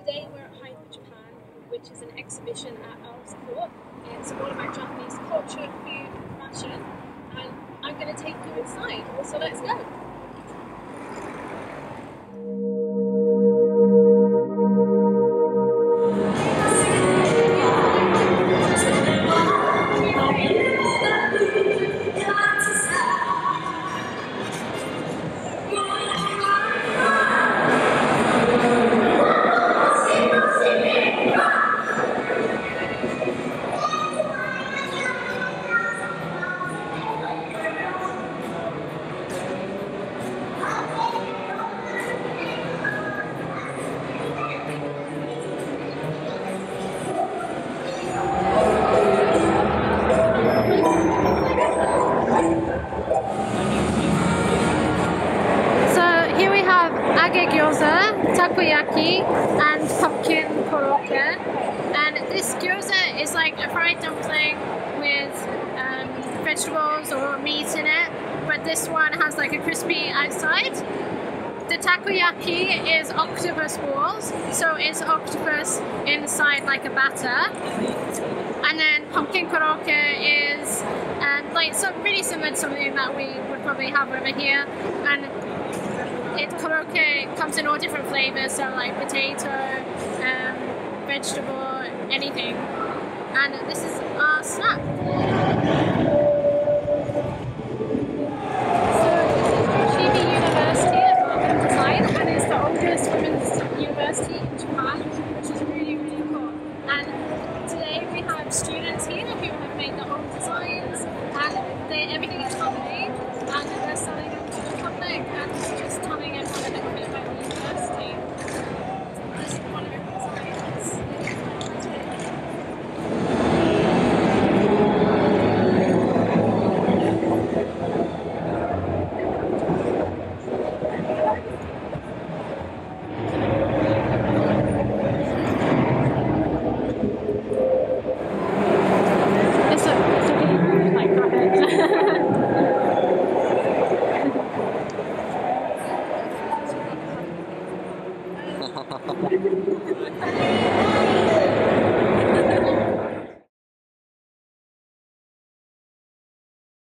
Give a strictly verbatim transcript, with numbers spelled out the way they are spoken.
Today we're at Hyper Japan, which is an exhibition at Earl's Court. It's all about Japanese culture, food, fashion, and I'm going to take you inside, so let's go. Takoyaki and pumpkin korokke, and this gyoza is like a fried dumpling with um, vegetables or meat in it, but this one has like a crispy outside. The takoyaki is octopus balls, so it's octopus inside like a batter, and then pumpkin korokke is um, like so really similar to something that we would probably have over here, and it korokke comes in all different flavors, so like potato, um, vegetable, anything. And this is our snack. So Chibi University of Art and Design, and it's the oldest women's university in Japan, which is really really cool. And today we have students here who have made their own designs, and they, everything is handmade, and they're selling it to the public and just telling everyone a little bit about the university. This is one of our designs. It's a, it's a really like go ahead. Ha ha ha ha.